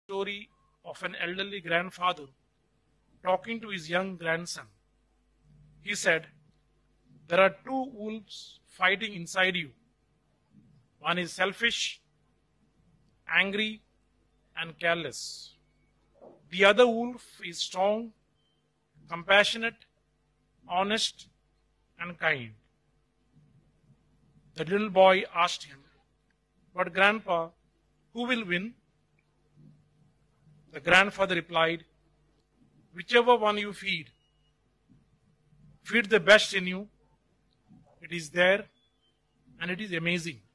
Story of an elderly grandfather talking to his young grandson. He said, "There are two wolves fighting inside you. One is selfish, angry, and careless. The other wolf is strong, compassionate, honest, and kind." The little boy asked him, "But Grandpa, who will win?" The grandfather replied, "Whichever one you feed. Feed the best in you. It is there and it is amazing.